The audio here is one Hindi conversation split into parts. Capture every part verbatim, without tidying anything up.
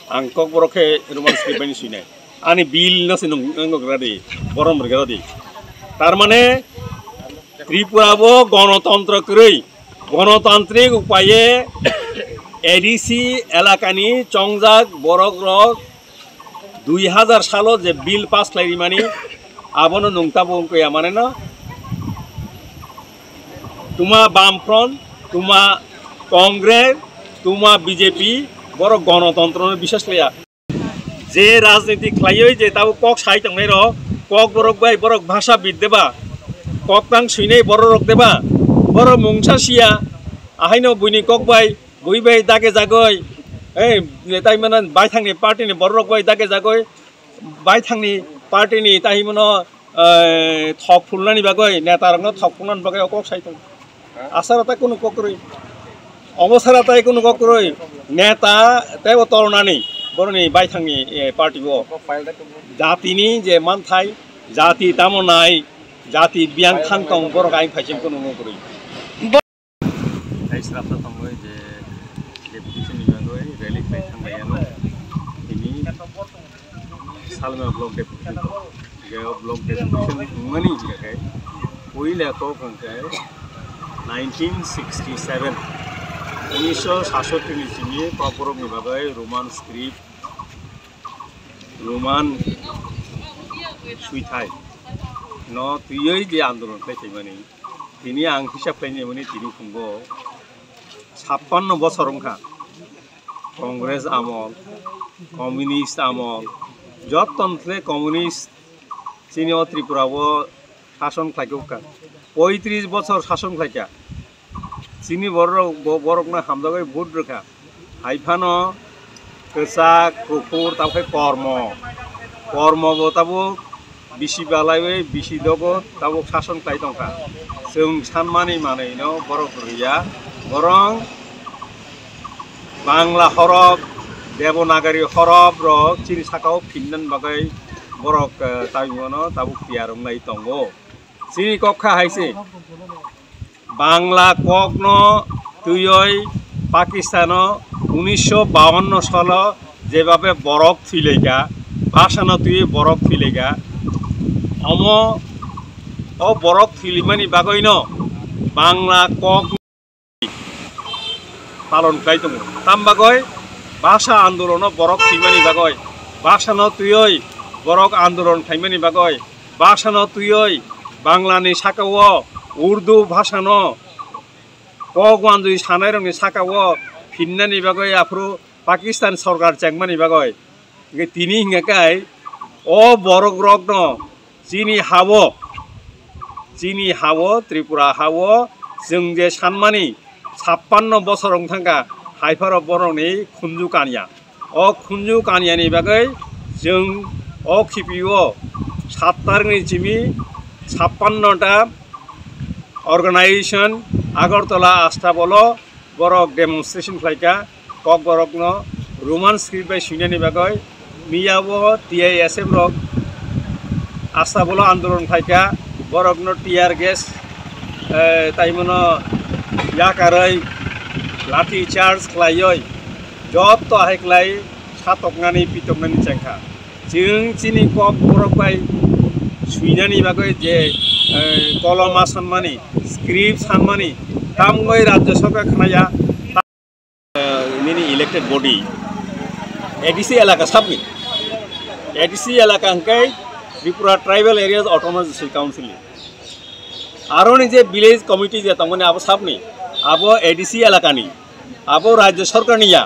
ang kok borokhe roman script bani suinai ani bill na sinung ngogradi borom bergadi tarmane Tripura bo গণতন্ত্র করেই গণতান্ত্রিক উপায়ে এডিসি এলাকানি চংজাক বরক রক দুই হাজার সাল যে বিল পাস লাইরি মানি আবনো নংতা বংকয়া মানে না তুমা বামফ্রন্ট তুমা কংগ্রেস তুমা বিজেপি বড় গণতন্ত্র বিশ্বাস লয়া যে রাজনীতি খাইই যে তাও কক সাই তংনাই র কক বরক বাই বরক ভাষা বিদ্যেবা কক তাং সুইনাই বড় রক দেবা বড় মুংসা সিয়া আহাইনো বুইনি কক বাই বুই বাই দাগে জাগই এই তাই মানে বাই থাংনি পার্টিনি বড় রক বাই দাগে জাগই বাই থাংনি পার্টিনি তাই মনো থক ফুলনানি বাগই নেতারংনো থক ফুলনানি বাগই কক সাই তং আসারাতা কোনো ককরই অবসরাতাই কোনো ককরই নেতা তেও তরনানি বড়নি বাই থাংনি পার্টি বো জাতিনি যে মানথাই জাতি তামো নাই জাতি বিয়াং থাং তং বড় গাই ফাইसिम কোনো নকরই Israfta tangoi je Deputation nibangoi rally khai thangayano ini Salema block deputation ge block deputation mani jagai oile ko kangkai nineteen sixty-seven nineteen sixty-seven ni sini paporok nibagai roman script roman suitai no tuyoi je andolon khai mani tini ang hisab khai mani tini khungbo ছাপ্পান্ন বছর অংখা কংগ্রেস আমল কমিউনিস্ট আমল যতন্ত্রে কমিউনিস্ট চিনি ত্রিপুরাবো শাসন খাইকা পঁয়ত্রিশ বছর শাসন খাইকা চিনি বড় বরক না হামদাগৈ ভোট রেখা হাইফানো কেসাক কুকুর তাকে কর্ম কর্ম তাবো বিশি বালাই বিশি দগত তাবো শাসন খাই দংখা जों सानमानि मानैनो बरक गैया बरं बांला हरफ देवनागरी हरफ रक चिनि साकाव फिननान बागै बरक ताइमनो ताबु पियारं नाय दंगो चिनि कखा हाइसे बांला ककनो तुयै पाकिस्तानो उन्नीसशो बावन साल जेभाबे बरफ थुइलेगा भाषानो तुयै बरफ थुइलेगा अमो ओ बरफ थुइलिमानि बागैनो बांला কক পালন খাই দङ তামবাগৈ ভাষা আন্দোলন বরক থুইমানি বাগৈ ভাষানো তুই বরক আন্দোলন খাইমানি বাগৈ ভাষানো তুই বাংলানি সাকাও উর্দু ভাষানো কক ওয়ানজুই সানাই রংनि সাকাও फिननानि बागै आफ्रो पाकिस्तान सरकार চেংমানি बागै তিনি হিঙাকাই ও বরক রকনো চিনি হাবো চিনি হাবো ত্রিপুরা হাবো जों जे सानमानि ছাপ্পান্ন বছর थांगा हाइफार बर'नि खुनजु कानिया अ खुनजु कानियानि बागै जों अ खिपिओ सातटारनि जिमि ছাপ্পান্নটা अर्गानाइजेशन आगरतला आस्थाबलो बरक डेमनस्ट्रेशन फ्लाइका कक बरकनो रोमान स्क्रिप्ट बाय सुइनानि बागै मियाबो टीआईएसएफ रक आस्थाबलो आंदोलन फ्लाइका बरकनो टीआर गैस ताइमनो याकारै लाठी चार्ज खालायै जत हाइख्लाय सातकनानै पितकनानै चेंखा जों चिनि कक बरक बाय सुइनानि बागै जे कलमा सानमानि स्क्रिप्ट सानमानि तामगै राज्य सरकार खानाया मिनि इलेक्टेड बडी एडीसी इलाका सबनि एडीसी इलाका हंकै Tripura tribal areas autonomous council आरोनि जे विलेज कमिटी जे तमने आबो सबनि आबो एडीसी इलाकानि आबो राज्य सरकारनिया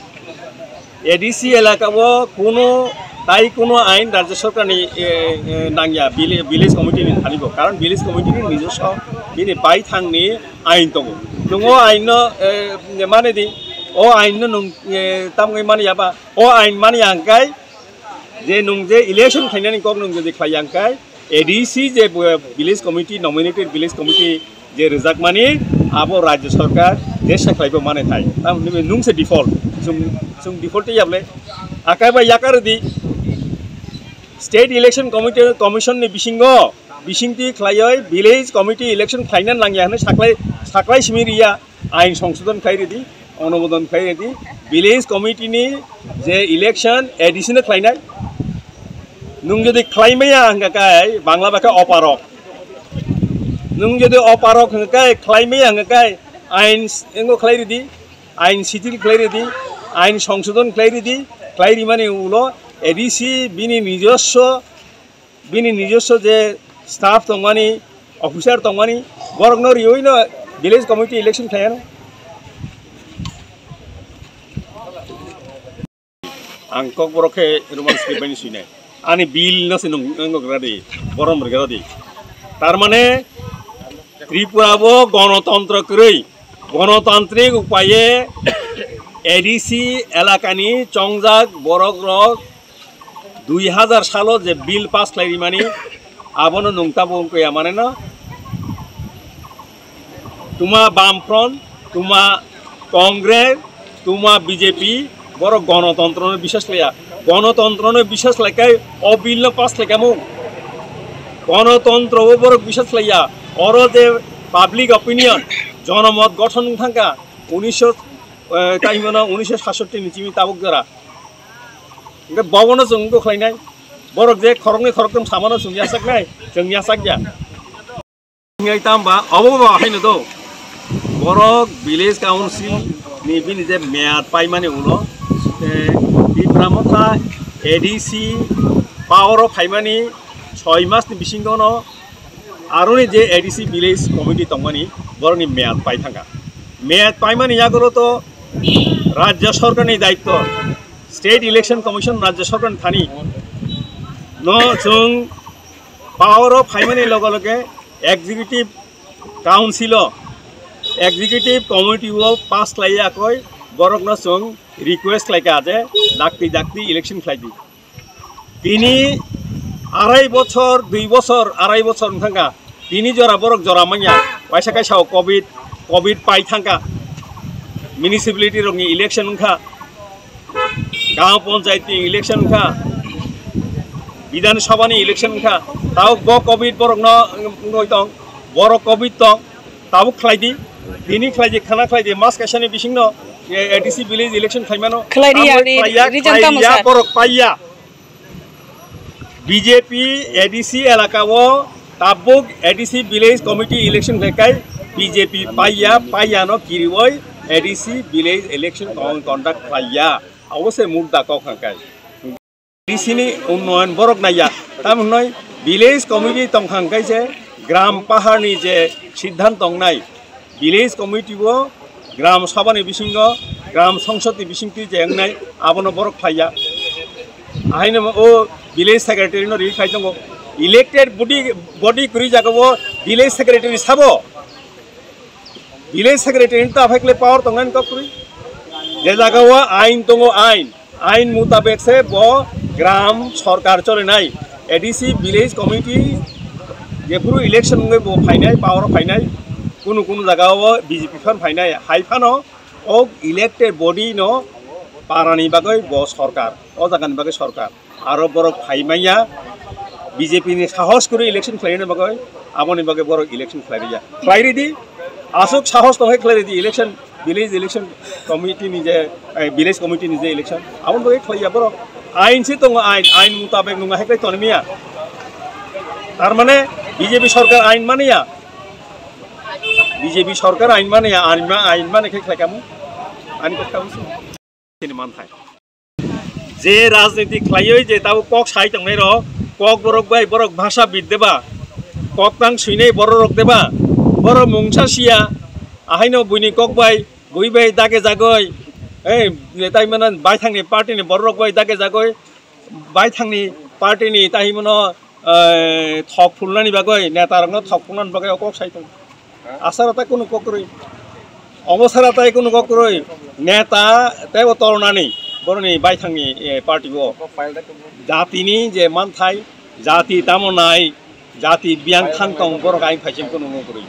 एडीसी इलाकाबो कोनो ताई कोनो आइन राज्य सरकारनि नांगिया विलेज कमिटी नि थानिबो कारण विलेज कमिटी नि निजस्व बिनि बाय थांनि आइन दङ नङो आइन माने दि ओ आइन नों तामगै माने याबा ओ आइन माने आंकाय जे नों जे इलेक्शन खायनानि कक नों जे खायांकाय एडीसी जे village committee nominated village committee जे रिजाक माने आबो राज्य सरकार जे साख्लायबो माने थाय ताम नों से डिफॉल्ट जों जों डिफॉल्ट याबले आकायबा याकारदि स्टेट इलेक्शन कमिटी कमिशन नि बिसिंगो बिसिंति खलायै विलेज कमिटी इलेक्शन खायनान लांगिया हने साख्लाय साख्लाय सिमिरिया आइन संशोधन खायरेदि अनुमोदन खायरेदि विलेज कमिटी नि जे इलेक्शन एडिशनल खालायनाय नों जुदि खालायमाया हंगाखाय बांला बाखा अपारक नों जुदि अपारक हंगाखाय खालायमाया हंगाखाय आइन एंगो खालायरिदि आइन शिथिल खालायरिदि आइन संशोधन खालायरिदि खालायरि माने उलो एडिसी बिनि निजस्व बिनि निजस्व जे स्टाफ दंमानि अफिसार दंमानि बरगनो रियनो विलेज कमिटी इलेक्शन खायानो आं कक बरखे रोमान स्क्रिप्ट बायनि सुइनाय आनि बिल नसे नंगोग्रादि बरम रगादि तारमाने त्रिपुराबो गणतंत्र करै गणतांत्रिक उपाये एडिसी एलाकानि चंजाक बरक रक दुई हजार सालो जे बिल पास खालायरि मानि आबनो नंताबो अंकया माने ना तुमा बामफ्रंट तुमा कांग्रेस तुमा बीजेपी बर गणतंत्र विश्वास लाया गणतंत्र विश्वास लायकाय अबिल पास लायकामु गणतंत्र बर विश्वास लाया और जे पाब्लिक ओपिनियन जनमत गठन थांका उन्नीस ताइमना उन्नीस सातषट्टी निचिमी ताबुक जरा बावनो जों खालायनाय बरक जे खरंनि खरकम सामानो जों यासाकनाय जों यासाकया तामबा अबो हायनो दो बरक विलेज काउन्सिल नि बिनि जे मेयाद पाइमाने उनो त्रिपुरामथा एडिसी पावर फाइमानि छय मासनि बिसिंगनो आरोनि जे एडिसी विलेज कमिटी तंमानि बरनि मेयाद पाइ थांगा मेयाद पाइमानि यागरो तो राज्य सरकारनि दायित्व स्टेट इलेक्शन कमिशन राज्य सरकार थानी न जों पावर फाइमानि लगे लगे executive council executive committee pass खालायाखै बरक न जों रिक्वेस्ट लायका जे दाक्ति दाक्ति इलेक्शन खालायदि तिनि आराय बछर दुई बछर आराय बछर थांगा तिनि जरा बरक जरा मानिया पैसा कायसाव कोविड कोविड पाइ थांगा म्युनिसिपालिटी रंनि इलेक्शन खा गाँव पंचायत इलेक्शन खा विधानसभा इलेक्शन खा ताव ब कोविड बरक न दं बर कोविड दं ताबु खालायदि तिनि खालायदि खाना खालायदि मास कायसानि बिसिं न एडिसी विलेज इलेक्शन खायमानो खालायरिया बरक पाइया बीजेपी एडिसी एलाकाओ ताबुक एडिसी विलेज कमिटी इलेक्शन खायकाय बीजेपी पाइया पाइया न किरिवय एडिसी विलेज इलेक्शन कंडक्ट खालाया अवश्य मुद्दा कखांकाय एडिसीनि उन्नयन बरक नाया तामनय विलेज कमिटी तंखांकाय जे ग्राम पाहारनि जे सिद्धांत दंनाय विलेज कमिटीबो ग्राम सभानि बिसिंग ग्राम संसदनि बिसिंति जेंनाय आबनो बरक फाया आहायनो ओ विलेज सेक्रेटारि न रि खायदंगो इलेक्टेड बडी बडी करि जागो विलेज सेक्रेटारि साबो विलेज सेक्रेटारि त आफायक्ले पावर दंनान ककरि जे जागाव आइन दंगो आइन आइन मुताबिक से बो ग्राम सरकार चलेनाय एडिसी विलेज कमिटी जेफुरु इलेक्शन बो फाइनाय पावर फाइनाय कुनु कुनु जगाव बीजेपी फान फाइनाय हाइफानो ओ इलेक्टेड बडी न पारानि बागै ब सरकार ओ जागानि बागै सरकार आरो बरक फाइमाया बीजेपी नि साहस करि इलेक्शन खालायनो बागै आबनि बागै बरक इलेक्शन खालायरिया खालायरिदि आसुक साहस दंहाय खालायरिदि इलेक्शन विलेज इलेक्शन कमिटी नि जे विलेज कमिटी नि जे इलेक्शन आबन बागै खालाया बरक आइन से दङ आइन आइन मुताबिक नङा हेक्लाय तनमिया तारमाने बीजेपी सरकार आइन मानिया बीजेपी सरकार आइन मानिया आइन मा आइन माने खायखामु आइन को खामसु तिनि मानथाय जे राजनीति खालायो जे ताबो कक साइ तंनाय र कक बरक बाय बरक भाषा बिदेबा कक तां सुइनै बर रक देबा बर मुंसा सिया आहायनो बुनि कक बाय बुइ बाय दागे जागय ए ताइमाना बाय थांनि पार्टीनि बर रक बाय दागे जागय बाय थांनि पार्टीनि ताइमाना थक फुलनानि बागै नेता रंग थक फुलनानि बागै कक साइ तंग आसारता कुनु ककरै अवसरता कुनु ककरै नेता तेव तरनानि बरनि बाय थांनि पार्टीबो जातिनि जे मानथाय जाति तामनाय जाति बियान थांतं बर गाय फाइसिम कुनु ककरै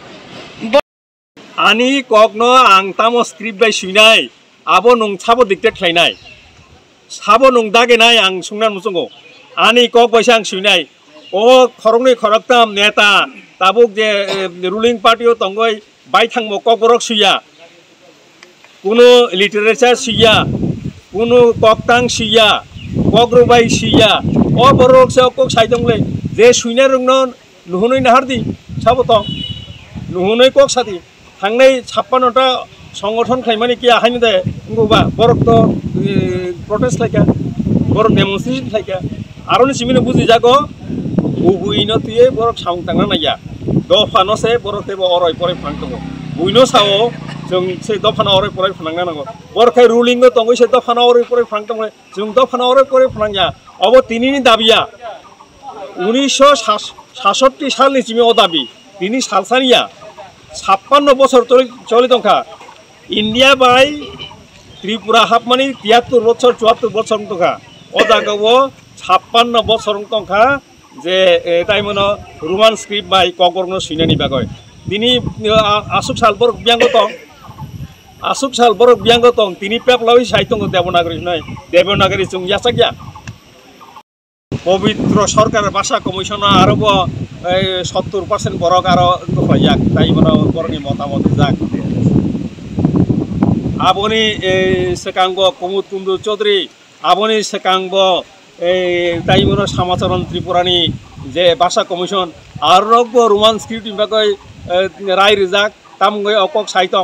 आनि ककनो आं तामो स्क्रिप्ट बाय सुइनाय आबो नं साबो डिक्टेट खालायनाय साबो नं दागेनाय आं सुंनान मुसंगो आनि कक बायसा आं सुइनाय ओ खरंनि खरकताम नेता ताबुक जे रुलिंग पार्टी तंगय बाय थांबो कक बरक सुया कुनु लिटारेचार सुया কোনো ককটাং সিয়া কগ্রবাই সিয়া অ বড় সে কক সাইদংলে যে সুইনা রংন नुहुनै নাহারদি সাবতং नुहुनै কক সাদি थांनाय ছাপ্পান্নটা সংগঠন খাইমানি কি আহাইনি দে গবা বরক তো প্রটেস্ট লাইকা বরক ডেমনস্ট্রেশন লাইকা আরনি সিমিনে বুঝি যাগো বুইনো তুই বরক সাউং তাंना नाया दफानो से बरक तेबो अरय परे फांगतो बुइनो साओ जों से दफानो अरय परे फांगना नांगो बरखाय रुलिंग दंगै से दफानो अरय परे फांगतो जों दफानो अरय परे फांगया अब तिनिनि दाबिया उन्नीस सौ सातषट्टी सालनि सिमे अ दाबि तिनि सालसानिया ছাপ্পান্ন বছর চলি দंखा इंडिया बाय त्रिपुरा हाबमानि তিয়াত্তর বছর চুয়াত্তর বছর दंखा अ जागावो ছাপ্পান্ন বছর दंखा जे टाइमनो रोमान स्क्रिप्ट बाय कगरनो सुइनानि बागय दिनि आसुक साल बरक बियांग दं आसुक साल बरक बियांग दं तिनि पेपलावि साहित्य देवनागरी नै देवनागरी जों यासागिया पवित्र सरकार भाषा कमिशन आरोब सत्तर पार्सेंट बरक आरो दफायाक ताइमनो बरनि मतामत जाक आबनि सेकांग कुमुद कुंदु चौधरी आबनि सेकांग ताइमनो समाचरण त्रिपुरानि जे भाषा कमिशन आरोब रोमान स्क्रिप्ट बागै राय रिजाक तामगै अकक साइतं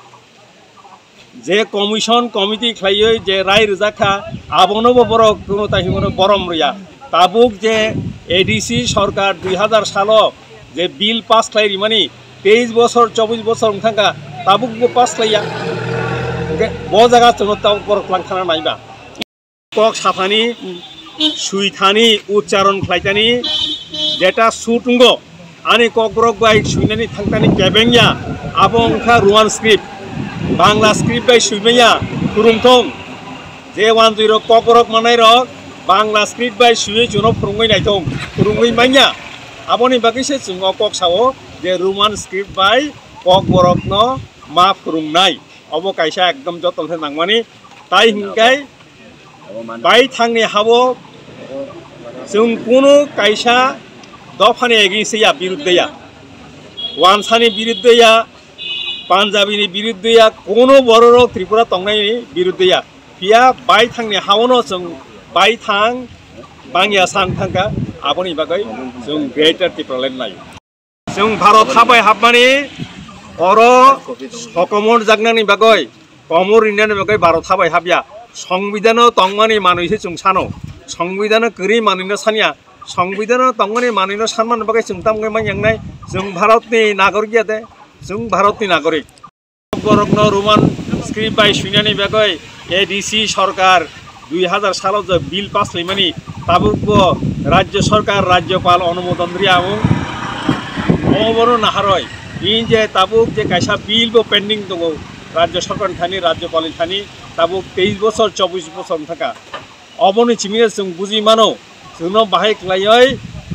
जे कमिशन कमिटी खाइयै जे राय रिजाखा आबनोबो बरक कोनो ताइमनो बरम रिया ताबुक जे एडीसी सरकार दुई हजार साल जे बिल पास खाई मानी तेईस बছর चौबीस बছর उनखांगा ताबुक पास खाया ब जगह चुनो ताब बरक लांखाना नायबा कक साफानी सुइथानी उच्चारण खाइतानी जेटा सुटुंगो आनी कक बरक बाय सुइनानी थांतानी केबेंया आबो उनखा रोमान स्क्रिप्ट बांग्ला स्क्रिप्ट बाय सुइमेया खुरुमथं जे वन जीरो कक बरक मानाय रक बांग्ला स्क्रिप्ट बाय सुई जुनो फुरुंगै नायथं फुरुंगै माइया आबनि बागैसो जों कक सावो जे रोमान स्क्रिप्ट बाय कक बरकनो मा फुरुंनाय अब कायसा एकदम जतन नांगमानि ताइ हिंगाय बाय थांनि हाबो जों कोनो कायसा दफानि एगेन्स्टया बिरुद्धया वानसानि बिरुद्धया पान्जाबिनि बिरुद्धया कोनो बर' त्रिपुरा तंनायनि बिरुद्धया पिया बाय थांनि हावनो जों बाय थां बांगिया सांग थांगा आबनि बागै जों ग्रेटार त्रिपुरालेण्ड नायो जों भारत हाबाय हाबमानि अर सकमर जागनानि बागै कमर इन्डियानि बागै भारत हाबाय हाबिया संविधान तंमानि मानैसो जों सानो संविधान गरि मानैनो सानिया संविधान तंमानि मानैनो सानमान बागै जों तामगै मायनाय जों भारतनि नागरिक दे जों भारतनि नागरिक बरकनो रोमान स्क्रिप्ट बाय सुइनानि बागै एडीसी सरकार दुई हजार साल जो बिल पास खाइमानि ताबुकबो राज्य सरकार राज्यपाल अनुमोदन रियामु अबरो नाहारय इन जे ताबुक जे कायसा बिलबो पेंडिंग दङ राज्य सरकार थानि राज्यपाल थानि ताबुक तेईस बছর चौबीस बছर थाका अबनि चिमिने जों बुजि मानो जोंनो बाहाय क्लायै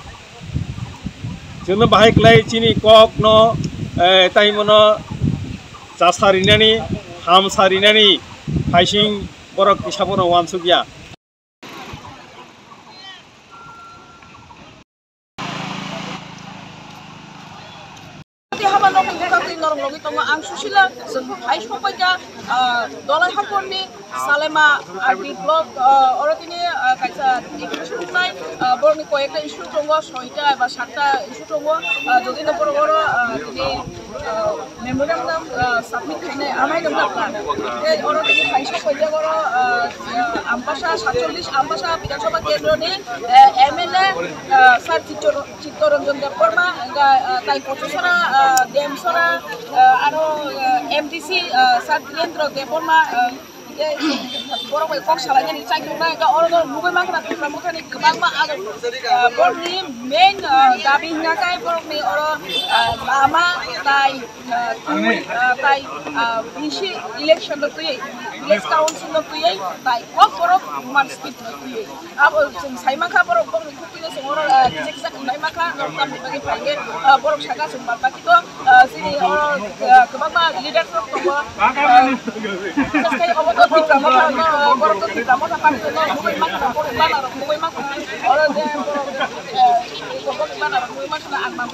जोंनो बाहाय क्लाय चिनि कक न ताइमनो जासारिनानि हामसारिनानि फाइसिं बरक हिसाबनो वानसुगिया आं सुशीला जों हाइ सबायगा दलाय हांखरनि सालेमा आरबी ब्लक अरतिनि कायसा डेपुटेशन नाय बरनि कयेकटा इस्यु दङ सयटा एबा सातटा इस्यु दङ যদি नपर बर दिनै मेमोरेन्डाम साबमिट खायनाय आमाय दंब्ला ए अरतिनि हाइ सबायगा बर आमबासा सातचल्लिस आमबासा विधानसभा केन्द्रनि एमएलए सार चित्तरंजन देबबर्मा ताई पचसरा देमसरा आरो एमडीसी सार केन्द्र देबबर्मा बरक बाय कक सालायनानै चाइखौनाय गा अरग मुगै माखना प्रमुखनि गोबांमा आरो बरनि मेन दाबि हिनाखाय बरकनि अर लामा ताई ताई बिसि इलेक्शन तुयै विलेज काउन्सिल तुयै ताई कक बरक मानसिक तुयै अब जों साइमाखा बरक बरक खुपिनो जों अर जेखिजा खुंनाय माखा नरकाम बिबागै फायगे बरक सागा जों बाकी तो सिनि अर गोबांमा लिडारफोर दङ जसै Drama karena borok tu drama tak ada tu, mungkin macam borok mana, mungkin macam orang je borok borok mana, mungkin macam nak ambil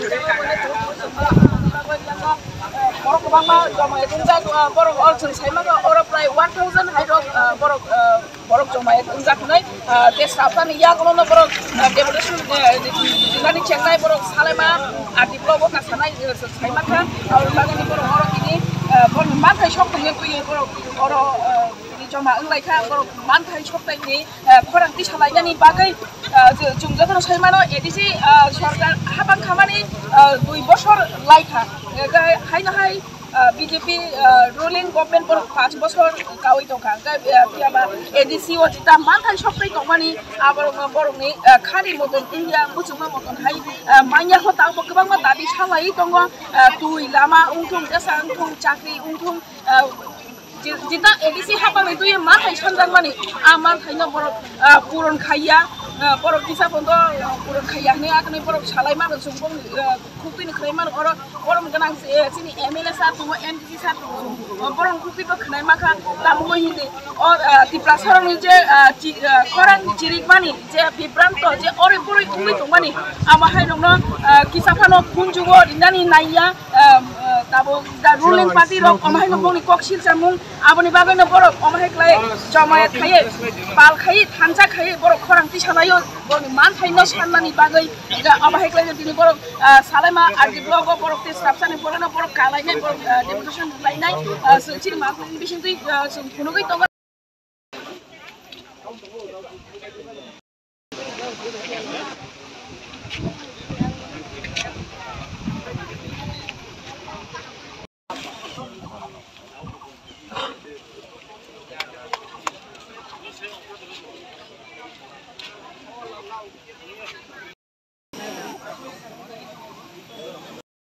borok mana, borok mana, jama itu je borok orang saya macam orang pray one thousand high borok borok jomai unjaknai te sapani yagono borok deputation dilani chengnai borok Salema artiplo bo kasanai saimaka aur bagani borok oro kini bon manthai shokni kuyi borok oro joma unlaikha borok manthai shoktai ni khorang tisalainani bagai jungjathano saimano edisi sarkar habang khamani dui boshor laikha haino hai B J P ruling government por পাঁচ বছর কাওই তকা পিয়াবা এডিসি ও চিতা মানথাই সবটাই তমানি আবার বরংনি খালি মতন ইন্ডিয়া মুচুমা মতন হাই মাইয়া হতা গোबां मा दाबि सालाय दङ तुइ लामा उंथुं देसा उंथुं चाकरि उंथुं जिता एडिसि हाबाङै दुइ मानथाय सानजांमानि आ मानथायनो बर पुरन खाइया borok kisa pondo urut khaya ne akne borok salai man sungkong khupin khnai man oro borom ganang sini M L A sa tumo M P sa tumo borom khupi bo khnai maka tamu hinde or Deputation je Khorang chirik mani je bibranto je ore puri umi tongmani ama hai nongno kisa phano punjugo dinani naiya tabo da ruling party rok ama hai nongni koksil samung aboni bagai no borok ama hai klai jamaya khaye pal khaye thansa khaye borok Khorang tisala yo borok manthai no sanmani bagai ama hai klai dini borok Salema artiplo borok te sapsane borona borok kalai nai borok deputation lainai singchiri ma bising tui sung phunugoi tong